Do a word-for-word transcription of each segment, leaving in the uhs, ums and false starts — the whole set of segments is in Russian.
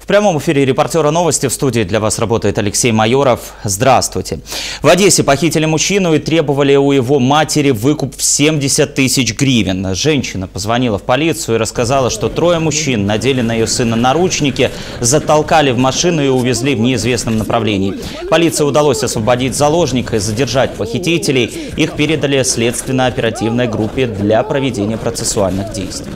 прямом эфире «Репортера новости». В студии для вас работает Алексей Майоров. Здравствуйте. В Одессе похитили мужчину и требовали у его матери выкуп в семьдесят тысяч гривен. Женщина позвонила в полицию и рассказала, что трое мужчин надели на ее сына наручники, затолкали в машину и увезли в неизвестном направлении. Полиции удалось освободить заложника и задержать похитителей. Их передали следственно-оперативной группе для проведения процессуальных действий.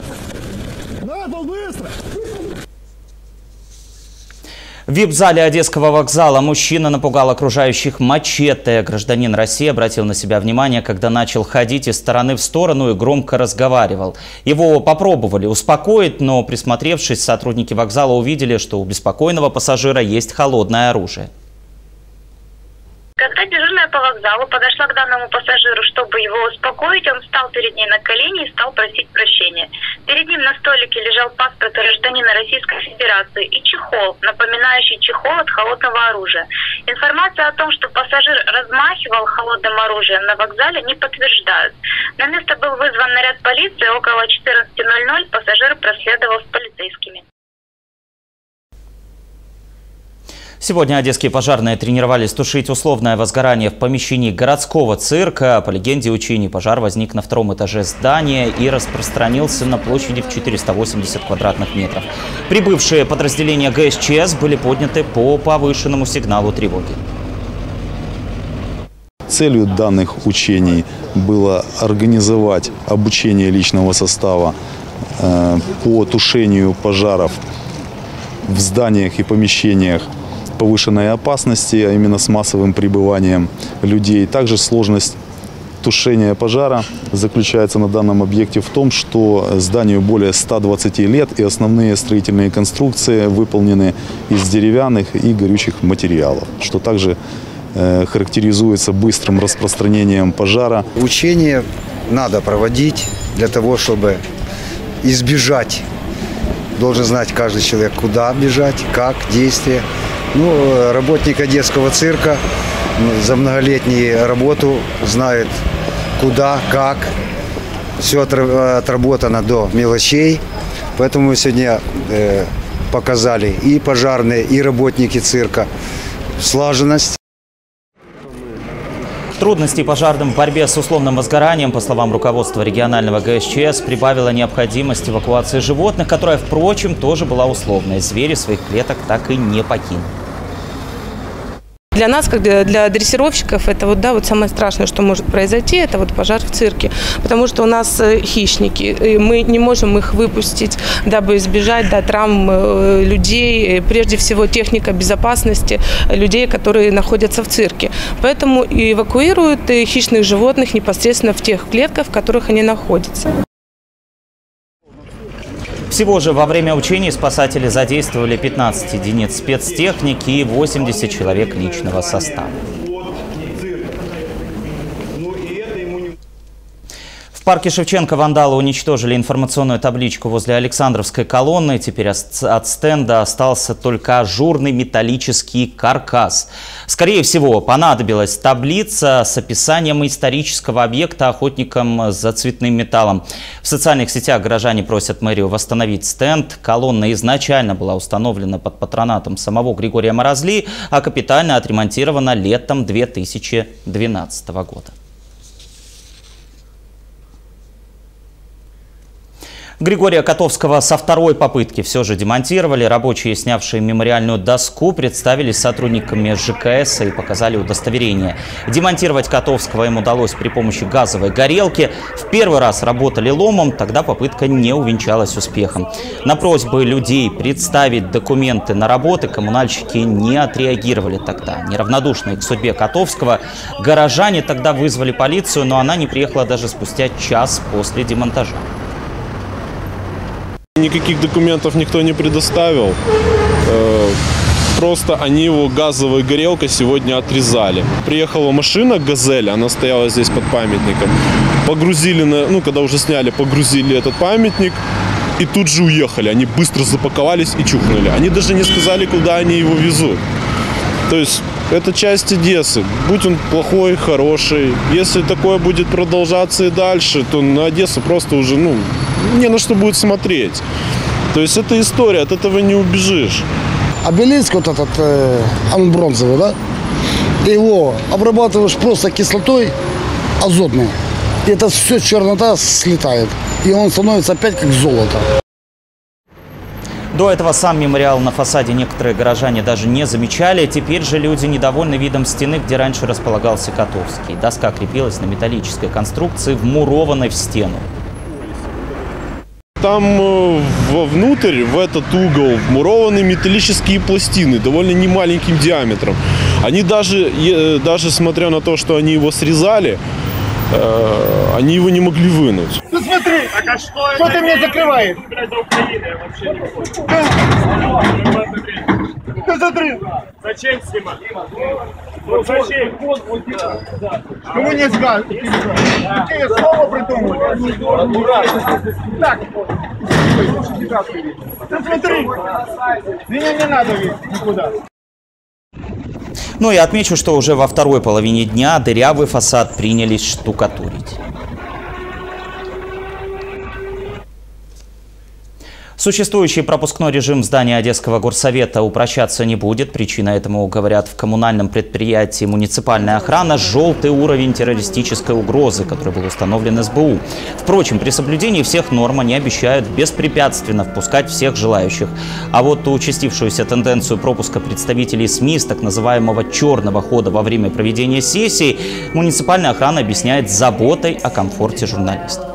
В вип-зале Одесского вокзала мужчина напугал окружающих мачете. Гражданин России обратил на себя внимание, когда начал ходить из стороны в сторону и громко разговаривал. Его попробовали успокоить, но, присмотревшись, сотрудники вокзала увидели, что у беспокойного пассажира есть холодное оружие. Когда дежурная по вокзалу подошла к данному пассажиру, чтобы его успокоить, он встал перед ней на колени и стал просить прощения. Перед ним на столике лежал паспорт гражданина Российской Федерации и чехол, напоминающий чехол от холодного оружия. Информация о том, что пассажир размахивал холодным оружием на вокзале, не подтверждают. На место был вызван наряд полиции. Около четырнадцати ноль-ноль пассажир проследовал с полицейскими. Сегодня одесские пожарные тренировались тушить условное возгорание в помещении городского цирка. По легенде учений, пожар возник на втором этаже здания и распространился на площади в четыреста восемьдесят квадратных метров. Прибывшие подразделения гэ эс че эс были подняты по повышенному сигналу тревоги. Целью данных учений было организовать обучение личного состава э, по тушению пожаров в зданиях и помещениях повышенной опасности, а именно с массовым пребыванием людей. Также сложность тушения пожара заключается на данном объекте в том, что зданию более ста двадцати лет и основные строительные конструкции выполнены из деревянных и горючих материалов, что также э, характеризуется быстрым распространением пожара. Учения надо проводить для того, чтобы избежать. Должен знать каждый человек, куда бежать, как, действия. Ну, работник Одесского цирка за многолетнюю работу знает, куда, как. Все отработано до мелочей. Поэтому мы сегодня э, показали и пожарные, и работники цирка слаженность. Трудностей пожарным в борьбе с условным возгоранием, по словам руководства регионального гэ эс че эс, прибавила необходимость эвакуации животных, которая, впрочем, тоже была условной. Звери своих клеток так и не покинули. Для нас, как для дрессировщиков, это вот, да, вот самое страшное, что может произойти, это вот пожар в цирке. Потому что у нас хищники, и мы не можем их выпустить, дабы избежать, да, травм людей, прежде всего техника безопасности людей, которые находятся в цирке. Поэтому эвакуируют хищных животных непосредственно в тех клетках, в которых они находятся. Всего же во время учений спасатели задействовали пятнадцать единиц спецтехники и восемьдесят человек личного состава. В парке Шевченко вандалы уничтожили информационную табличку возле Александровской колонны. Теперь от стенда остался только ажурный металлический каркас. Скорее всего, понадобилась таблица с описанием исторического объекта охотникам за цветным металлом. В социальных сетях горожане просят мэрию восстановить стенд. Колонна изначально была установлена под патронатом самого Григория Морозли, а капитально отремонтирована летом две тысячи двенадцатого года. Григория Котовского со второй попытки все же демонтировали. Рабочие, снявшие мемориальную доску, представились сотрудниками жэ ка эс и показали удостоверение. Демонтировать Котовского им удалось при помощи газовой горелки. В первый раз работали ломом, тогда попытка не увенчалась успехом. На просьбы людей представить документы на работы коммунальщики не отреагировали тогда. Неравнодушные к судьбе Котовского, горожане тогда вызвали полицию, но она не приехала даже спустя час после демонтажа. Никаких документов никто не предоставил, просто они его газовой горелкой сегодня отрезали. Приехала машина «Газель», она стояла здесь под памятником, погрузили, на, ну когда уже сняли, погрузили этот памятник и тут же уехали. Они быстро запаковались и чухнули. Они даже не сказали, куда они его везут. То есть это часть Одессы. Будь он плохой, хороший. Если такое будет продолжаться и дальше, то на Одессу просто уже, ну, не на что будет смотреть. То есть это история, от этого не убежишь. обелиск вот этот, э, он бронзовый, да? Его обрабатываешь просто кислотой азотной. И это все чернота слетает. И он становится опять как золото. До этого сам мемориал на фасаде некоторые горожане даже не замечали. Теперь же люди недовольны видом стены, где раньше располагался Котовский. Доска крепилась на металлической конструкции, вмурованной в стену. Там вовнутрь, в этот угол, вмурованы металлические пластины, довольно немаленьким диаметром. Они даже, даже смотря на то, что они его срезали, они его не могли вынуть. Ну смотри, а что, что ты меня закрываешь? Ты смотри. Зачем снимать? Ну зачем? Кому не скажешь? Какие слова придумали? Так. Ты смотри. Меня не надо видеть никуда. Ну и отмечу, что уже во второй половине дня дырявый фасад принялись штукатурить. Существующий пропускной режим в здании Одесского горсовета упрощаться не будет. Причина этому, говорят в коммунальном предприятии «Муниципальная охрана», желтый уровень террористической угрозы, который был установлен эс бэ у. Впрочем, при соблюдении всех норм они обещают беспрепятственно впускать всех желающих. А вот участившуюся тенденцию пропуска представителей СМИ с так называемого черного хода во время проведения сессии муниципальная охрана объясняет заботой о комфорте журналистов.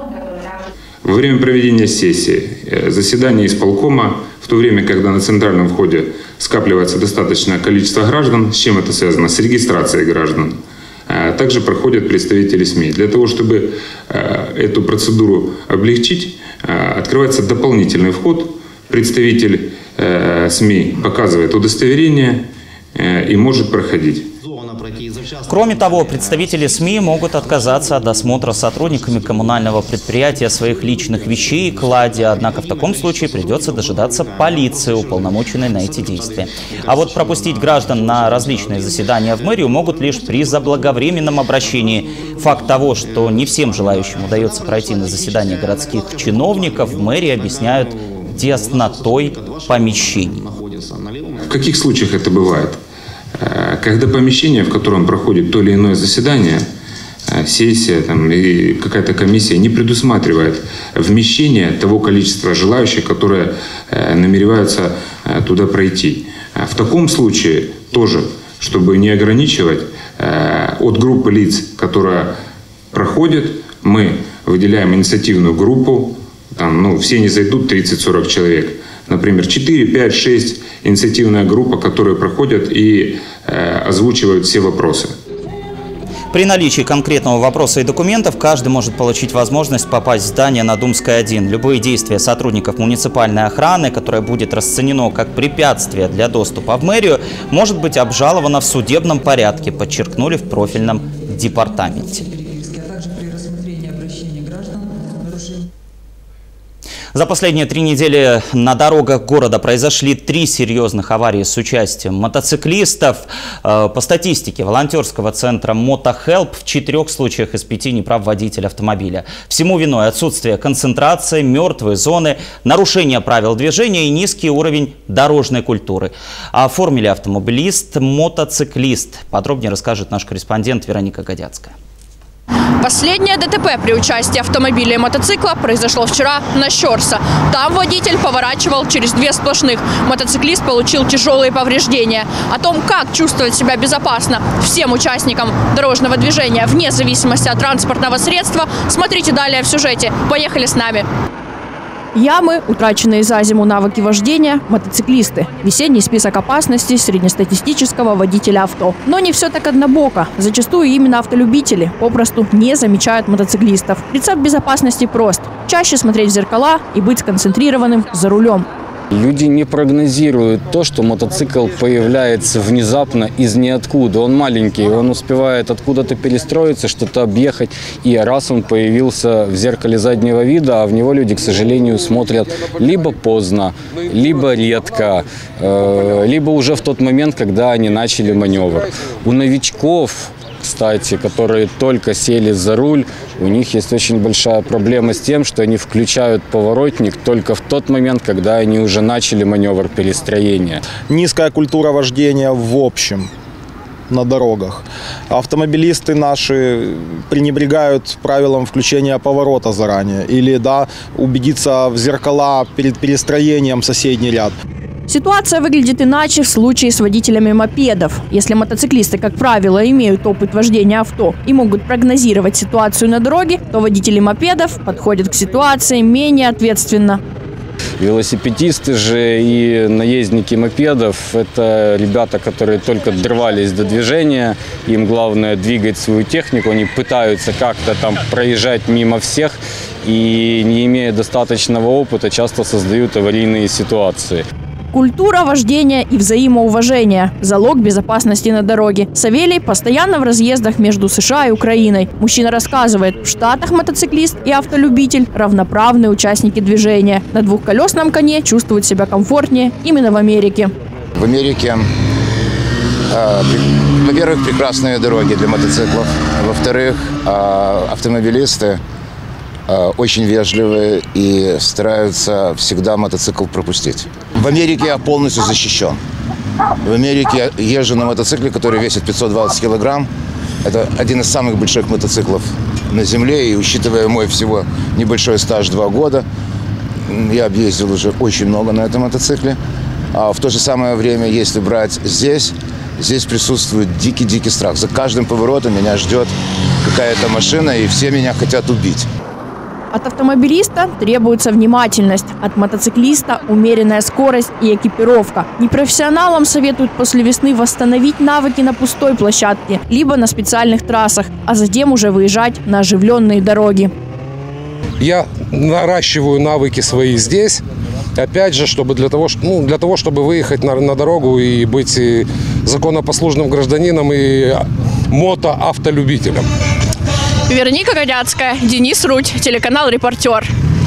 Во время проведения сессии, заседания исполкома, в то время, когда на центральном входе скапливается достаточное количество граждан, с чем это связано? С регистрацией граждан. Также проходят представители СМИ. Для того, чтобы эту процедуру облегчить, открывается дополнительный вход. Представитель СМИ показывает удостоверение и может проходить. Кроме того, представители СМИ могут отказаться от досмотра сотрудниками коммунального предприятия своих личных вещей и клади, однако в таком случае придется дожидаться полиции, уполномоченной на эти действия. А вот пропустить граждан на различные заседания в мэрию могут лишь при заблаговременном обращении. Факт того, что не всем желающим удается пройти на заседание городских чиновников, в мэрии объясняют теснотой помещений. В каких случаях это бывает? Когда помещение, в котором проходит то или иное заседание, сессия там, и какая-то комиссия не предусматривает вмещение того количества желающих, которые намереваются туда пройти. В таком случае тоже, чтобы не ограничивать, от группы лиц, которая проходит, мы выделяем инициативную группу, там, ну, все не зайдут, тридцать-сорок человек. Например, четыре, пять, шесть инициативная группа, которые проходят и э, озвучивают все вопросы. При наличии конкретного вопроса и документов каждый может получить возможность попасть в здание на Думской один. Любые действия сотрудников муниципальной охраны, которое будет расценено как препятствие для доступа в мэрию, может быть обжаловано в судебном порядке, подчеркнули в профильном департаменте. За последние три недели на дорогах города произошли три серьезных аварии с участием мотоциклистов. По статистике волонтерского центра «Мотохелп» в четырех случаях из пяти неправ водитель автомобиля. Всему виной отсутствие концентрации, мертвые зоны, нарушение правил движения и низкий уровень дорожной культуры. Оформили автомобилист, мотоциклист. Подробнее расскажет наш корреспондент Вероника Годяцкая. Последнее ДТП при участии автомобиля и мотоцикла произошло вчера на Щорса. Там водитель поворачивал через две сплошных. Мотоциклист получил тяжелые повреждения. О том, как чувствовать себя безопасно всем участникам дорожного движения вне зависимости от транспортного средства, смотрите далее в сюжете. Поехали с нами. Ямы, утраченные за зиму навыки вождения, мотоциклисты. Весенний список опасностей среднестатистического водителя авто. Но не все так однобоко. Зачастую именно автолюбители попросту не замечают мотоциклистов. Рецепт безопасности прост. Чаще смотреть в зеркала и быть сконцентрированным за рулем. Люди не прогнозируют то, что мотоцикл появляется внезапно из ниоткуда. Он маленький, он успевает откуда-то перестроиться, что-то объехать. И раз он появился в зеркале заднего вида, а в него люди, к сожалению, смотрят либо поздно, либо редко, либо уже в тот момент, когда они начали маневр. У новичков, к кстати, которые только сели за руль, у них есть очень большая проблема с тем, что они включают поворотник только в тот момент, когда они уже начали маневр перестроения. Низкая культура вождения в общем на дорогах. Автомобилисты наши пренебрегают правилам включения поворота заранее. Или, да, убедиться в зеркала перед перестроением в соседний ряд. Ситуация выглядит иначе в случае с водителями мопедов. Если мотоциклисты, как правило, имеют опыт вождения авто и могут прогнозировать ситуацию на дороге, то водители мопедов подходят к ситуации менее ответственно. Велосипедисты же и наездники мопедов – это ребята, которые только дорвались до движения. Им главное двигать свою технику. Они пытаются как-то там проезжать мимо всех и, не имея достаточного опыта, часто создают аварийные ситуации. Культура вождения и взаимоуважение – залог безопасности на дороге. Савелий постоянно в разъездах между США и Украиной. Мужчина рассказывает, в Штатах мотоциклист и автолюбитель – равноправные участники движения. На двухколесном коне чувствуют себя комфортнее именно в Америке. В Америке, э, во-первых, прекрасные дороги для мотоциклов. Во-вторых, э, автомобилисты очень вежливые и стараются всегда мотоцикл пропустить. В Америке я полностью защищен. В Америке я езжу на мотоцикле, который весит пятьсот двадцать килограмм. Это один из самых больших мотоциклов на земле. И учитывая мой всего небольшой стаж, два года, я объездил уже очень много на этом мотоцикле. А в то же самое время, если брать здесь, здесь присутствует дикий-дикий страх. За каждым поворотом меня ждет какая-то машина, и все меня хотят убить. От автомобилиста требуется внимательность, от мотоциклиста умеренная скорость и экипировка. Непрофессионалам советуют после весны восстановить навыки на пустой площадке, либо на специальных трассах, а затем уже выезжать на оживленные дороги. Я наращиваю навыки свои здесь, опять же, чтобы для того, ну, для того чтобы выехать на, на дорогу и быть и законопослушным гражданином и мотоавтолюбителем. Вероника Годяцкая, Денис Рудь, телеканал «Репортер».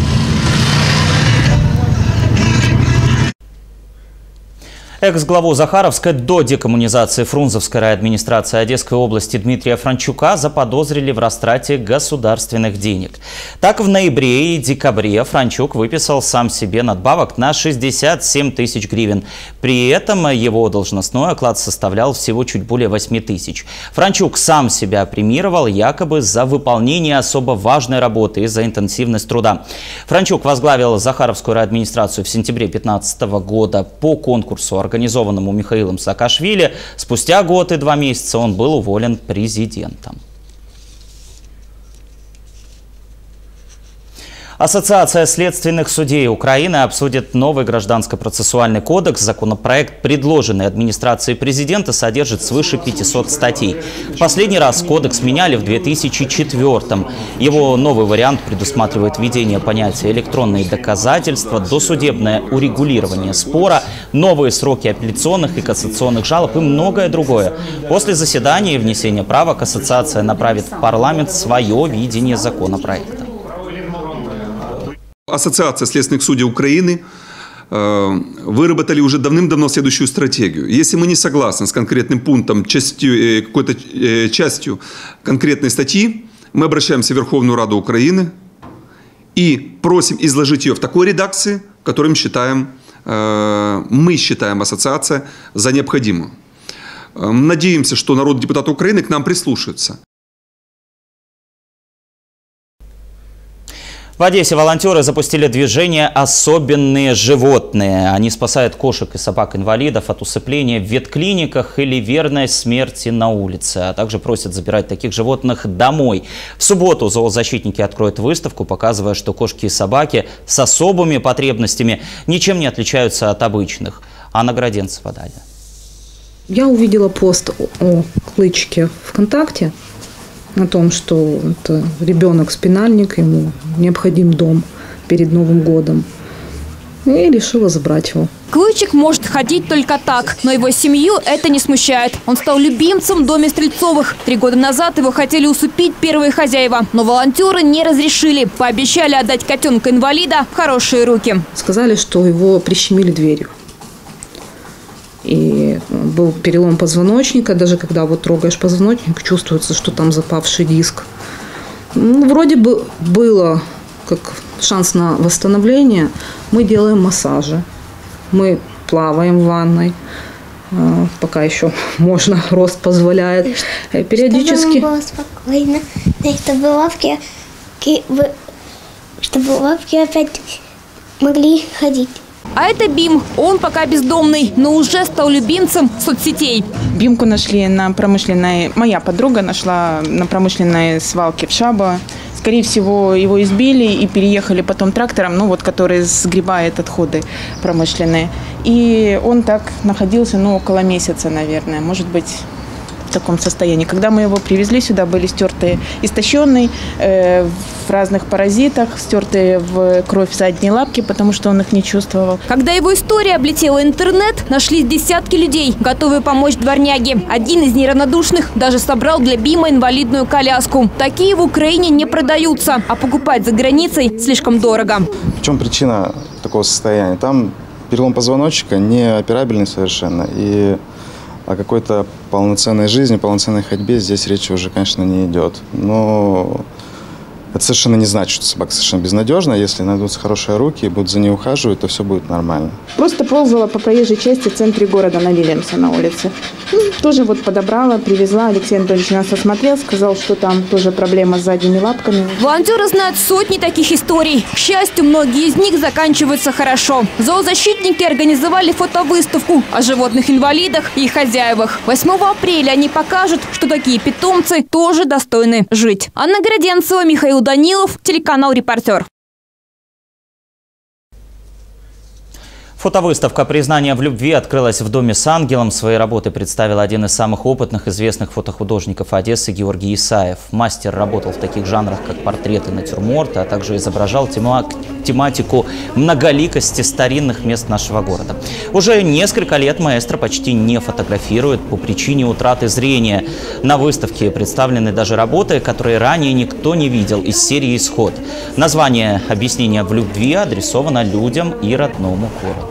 Экс-главу Захаровской до декоммунизации Фрунзовской райадминистрации Одесской области Дмитрия Франчука заподозрили в растрате государственных денег. Так, в ноябре и декабре Франчук выписал сам себе надбавок на шестьдесят семь тысяч гривен. При этом его должностной оклад составлял всего чуть более восьми тысяч. Франчук сам себя премировал якобы за выполнение особо важной работы и за интенсивность труда. Франчук возглавил Захаровскую райадминистрацию в сентябре две тысячи пятнадцатого года по конкурсу, организованному Михаилом Саакашвили. Спустя год и два месяца он был уволен президентом. Ассоциация следственных судей Украины обсудит новый гражданско-процессуальный кодекс. Законопроект, предложенный администрацией президента, содержит свыше пятисот статей. В последний раз кодекс меняли в две тысячи четвёртом. Его новый вариант предусматривает введение понятия «электронные доказательства», досудебное урегулирование спора, новые сроки апелляционных и кассационных жалоб и многое другое. После заседания и внесения правок ассоциация направит в парламент свое видение законопроекта. Ассоциация следственных судей Украины э, выработали уже давным-давно следующую стратегию. Если мы не согласны с конкретным пунктом, частью, э, какой-то э, частью конкретной статьи, мы обращаемся в Верховную Раду Украины и просим изложить ее в такой редакции, которую мы считаем, э, мы считаем ассоциация за необходимую. Э, надеемся, что народные депутаты Украины к нам прислушаются. В Одессе волонтеры запустили движение «Особенные животные». Они спасают кошек и собак-инвалидов от усыпления в ветклиниках или верной смерти на улице, а также просят забирать таких животных домой. В субботу зоозащитники откроют выставку, показывая, что кошки и собаки с особыми потребностями ничем не отличаются от обычных. Анна Граденцева далее. Я увидела пост о кличке ВКонтакте, о том, что это ребенок-спинальник, ему необходим дом перед Новым годом. И решила забрать его. Клычек может ходить только так, но его семью это не смущает. Он стал любимцем в доме Стрельцовых. Три года назад его хотели усыпить первые хозяева, но волонтеры не разрешили. Пообещали отдать котенка-инвалида в хорошие руки. Сказали, что его прищемили дверью. И был перелом позвоночника. Даже когда вот трогаешь позвоночник, чувствуется, что там запавший диск. Ну, вроде бы было как шанс на восстановление. Мы делаем массажи. Мы плаваем в ванной. Пока еще можно, рост позволяет. Периодически... Чтобы было спокойно, и чтобы лапки, чтобы лапки опять могли ходить. А это Бим. Он пока бездомный, но уже стал любимцем соцсетей. Бимку нашли на промышленной... Моя подруга нашла на промышленной свалке в Шабо. Скорее всего, его избили и переехали потом трактором, ну вот, который сгребает отходы промышленные. И он так находился, ну, около месяца, наверное, может быть, в таком состоянии. Когда мы его привезли сюда, были стертые, истощенные, э, в разных паразитах, стертые в кровь задние лапки, потому что он их не чувствовал. Когда его история облетела интернет, нашлись десятки людей, готовые помочь дворняге. Один из неравнодушных даже собрал для Бима инвалидную коляску. Такие в Украине не продаются, а покупать за границей слишком дорого. В чем причина такого состояния? Там перелом позвоночника не операбельный совершенно. И о какой-то полноценной жизни, полноценной ходьбе здесь речи уже, конечно, не идет. Но это совершенно не значит, что собака совершенно безнадежна. Если найдутся хорошие руки и будут за ней ухаживать, то все будет нормально. Просто ползала по проезжей части в центре города на Вильямса на улице. Ну, тоже вот подобрала, привезла. Алексей Анатольевич нас осмотрел, сказал, что там тоже проблема с задними лапками. Волонтеры знают сотни таких историй. К счастью, многие из них заканчиваются хорошо. Зоозащитники организовали фотовыставку о животных-инвалидах и их хозяевах. восьмого апреля они покажут, что такие питомцы тоже достойны жить. Анна Городенцева, Михаил Данилов, телеканал «Репортер». Фотовыставка «Признание в любви» открылась в Доме с ангелом. Свои работы представил один из самых опытных известных фотохудожников Одессы Георгий Исаев. Мастер работал в таких жанрах, как портреты, натюрморты, а также изображал тема тематику многоликости старинных мест нашего города. Уже несколько лет маэстро почти не фотографирует по причине утраты зрения. На выставке представлены даже работы, которые ранее никто не видел, из серии «Исход». Название «Объяснение в любви» адресовано людям и родному городу.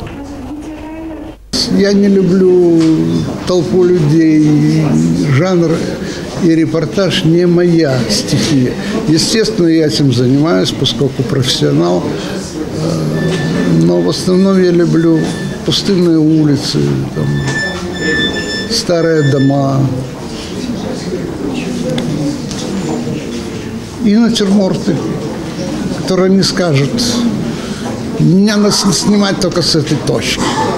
Я не люблю толпу людей, жанр и репортаж не моя стихия. Естественно, я этим занимаюсь, поскольку профессионал, но в основном я люблю пустынные улицы, там, старые дома и натюрморты, которые не скажут, меня надо снимать только с этой точки.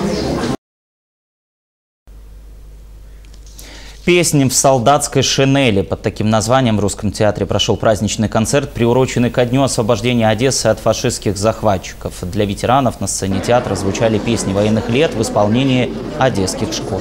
«Песни в солдатской шинели». Под таким названием в Русском театре прошел праздничный концерт, приуроченный ко дню освобождения Одессы от фашистских захватчиков. Для ветеранов на сцене театра звучали песни военных лет в исполнении одесских школ.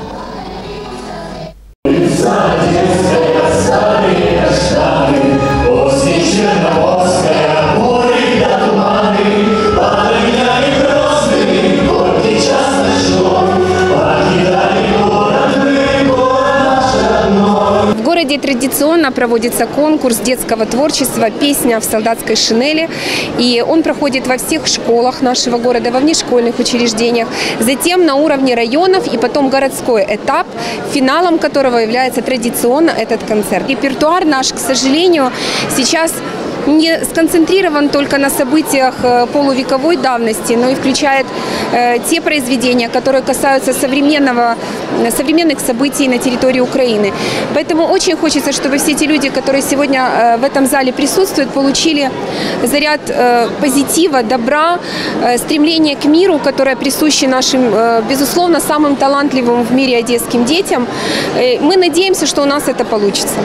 В городе традиционно проводится конкурс детского творчества «Песня в солдатской шинели». И он проходит во всех школах нашего города, во внешкольных учреждениях. Затем на уровне районов и потом городской этап, финалом которого является традиционно этот концерт. Репертуар наш, к сожалению, сейчас не сконцентрирован только на событиях полувековой давности, но и включает э, те произведения, которые касаются современного, современных событий на территории Украины. Поэтому очень хочется, чтобы все те люди, которые сегодня э, в этом зале присутствуют, получили заряд э, позитива, добра, э, стремления к миру, которое присуще нашим, э, безусловно, самым талантливым в мире одесским детям. Э, мы надеемся, что у нас это получится.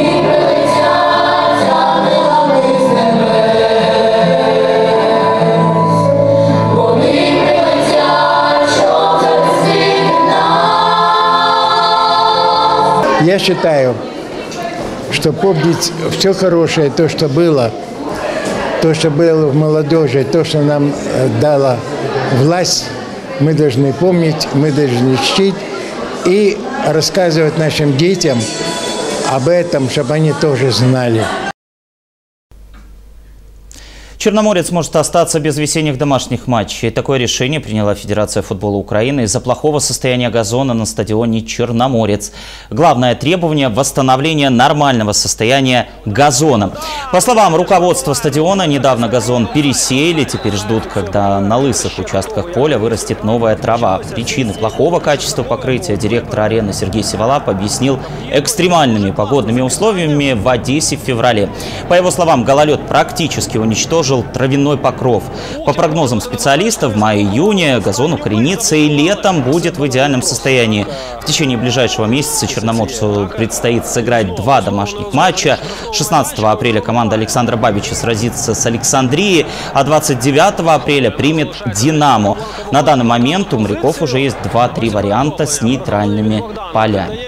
Я считаю, что помнить все хорошее, то, что было, то, что было в молодежи, то, что нам дала власть, мы должны помнить, мы должны чтить и рассказывать нашим детям об этом, чтобы они тоже знали. Черноморец может остаться без весенних домашних матчей. Такое решение приняла Федерация футбола Украины из-за плохого состояния газона на стадионе «Черноморец». Главное требование – восстановление нормального состояния газона. По словам руководства стадиона, недавно газон пересеяли. Теперь ждут, когда на лысых участках поля вырастет новая трава. Причины плохого качества покрытия директор арены Сергей Сиволап объяснил экстремальными погодными условиями в Одессе в феврале. По его словам, гололед практически уничтожил травяной покров. По прогнозам специалистов, в мае-июне газон укоренится и летом будет в идеальном состоянии. В течение ближайшего месяца Черноморцу предстоит сыграть два домашних матча. шестнадцатого апреля команда Александра Бабича сразится с Александрией, а двадцать девятого апреля примет «Динамо». На данный момент у моряков уже есть два-три варианта с нейтральными полями.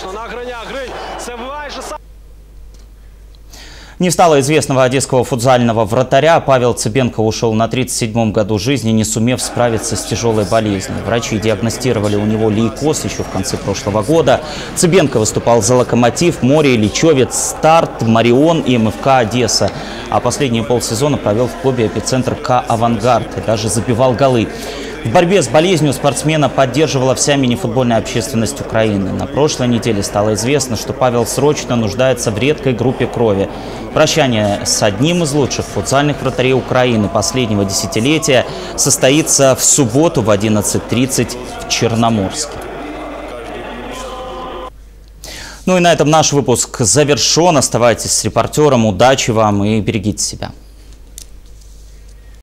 Не стало известного одесского футзального вратаря. Павел Цыбенко ушел на тридцать седьмом году жизни, не сумев справиться с тяжелой болезнью. Врачи диагностировали у него лейкоз еще в конце прошлого года. Цыбенко выступал за «Локомотив», «Море», «Личевец», «Старт», «Марион» и эм эф ка «Одесса». А последние полсезона провел в клубе «Эпицентр» К «Авангард» и даже забивал голы. В борьбе с болезнью спортсмена поддерживала вся мини-футбольная общественность Украины. На прошлой неделе стало известно, что Павел срочно нуждается в редкой группе крови. Прощание с одним из лучших футзальных вратарей Украины последнего десятилетия состоится в субботу в одиннадцать тридцать в Черноморске. Ну и на этом наш выпуск завершен. Оставайтесь с репортером. Удачи вам и берегите себя.